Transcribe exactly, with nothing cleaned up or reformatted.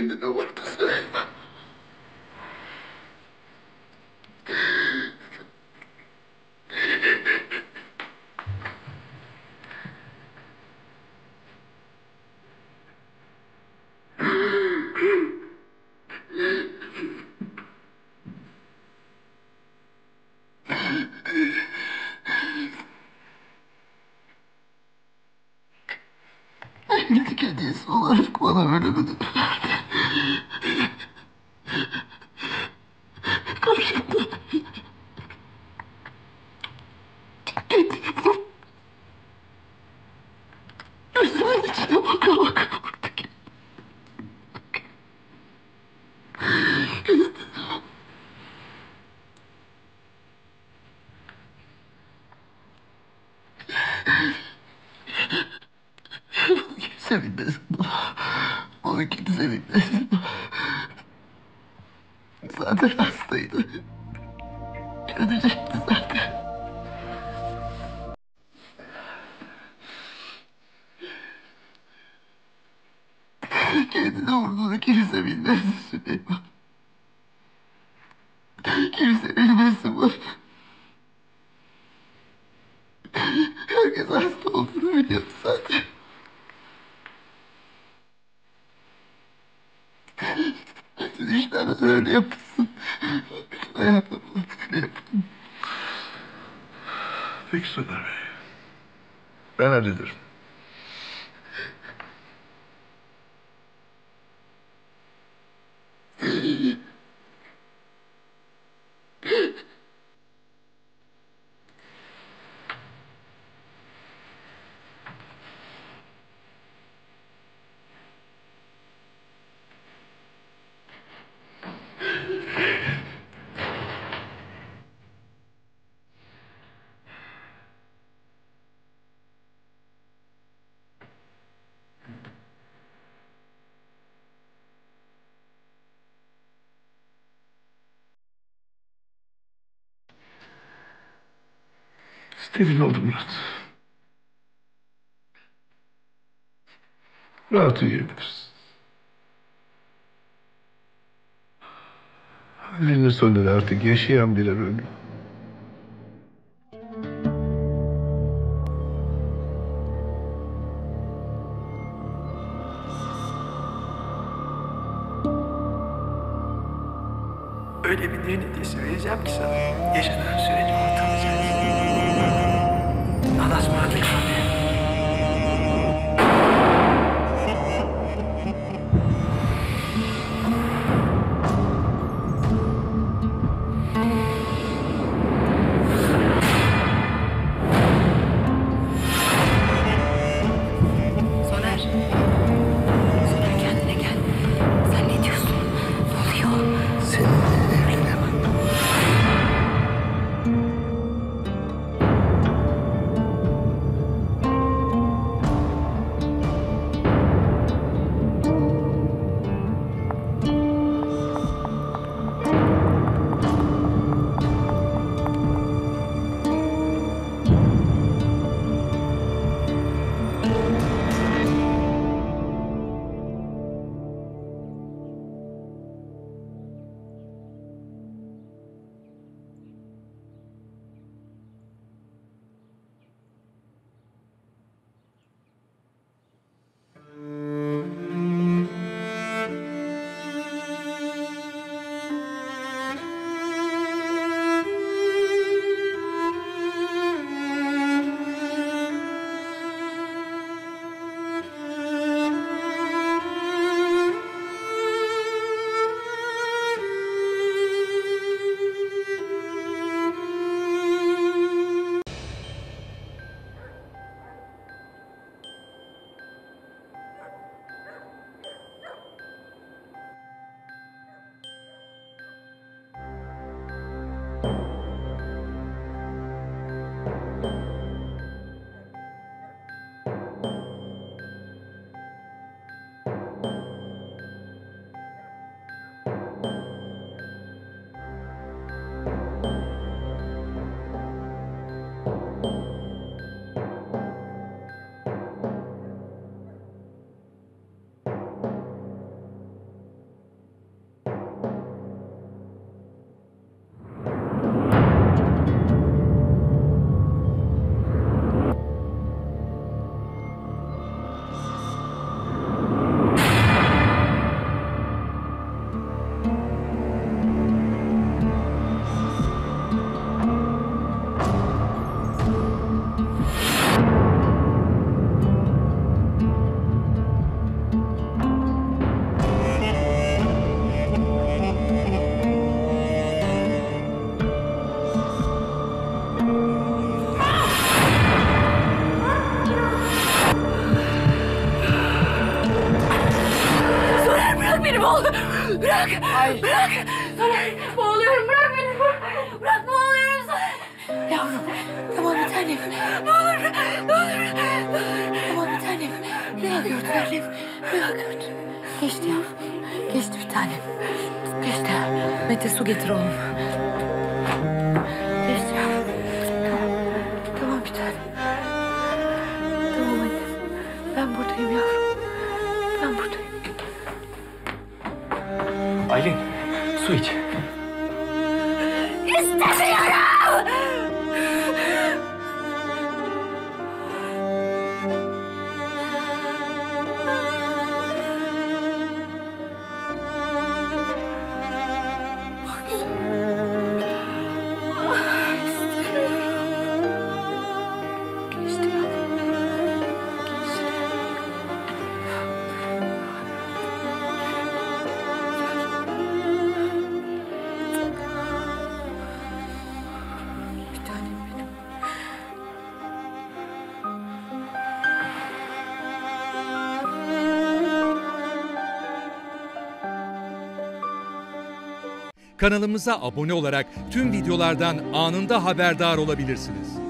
kendini vurdu Süleyman. Evlilik hediyesi olarak bana ölümünü verdi. Karşımda kendini vurdu. Gözümün içine baka baka vurdu ki. Kimse bilmesin bunu. Onu kimse bilmesin. Zaten hastaydı. Ölecekti zaten. Kendini vurduğunu kimse bilmesin Süleyman. Kimse bilmesin bunu. Herkes hasta olduğunu biliyor zaten. Bütün işler öyle yapılsın. Bütün hayatım öyle yapılsın. Peki Soner Bey. Ben hallederim. Steril oldum Murat. Rahat uyuyabilirsin. Halinin sonunda artık yaşayan birer ölüm. Öyle bir düğün hediyesi vereceğim ki sana. Yaşadığın sürece unutamayacaksın. Allah'a ısmarladık Soner. Soner. Soner kendine gel. Sen ne diyorsun? Ne oluyor? Seninle evlenemem. Bırak. Hayır. Bırak. Soner boğuluyorum. Bırak beni. Bırak, bırak boğuluyorum Soner. Yavrum. Tamam bir tanem. Ne olur. Ne olur. Ne olur. Tamam bir tanem. Rüya gördün annem. Rüya gördün. Geçti yavrum. Geçti bir tanem. Geçti. Mete su getir oğlum. Geçti yavrum. Tamam. Tamam bir tanem. Tamam anne. Ben buradayım yavrum. Ben buradayım. Aylin, su iç. İstemiyorum! Geçti yavrum. Geçti. Bir tanem benim. Kanalımıza abone olarak tüm videolardan anında haberdar olabilirsiniz.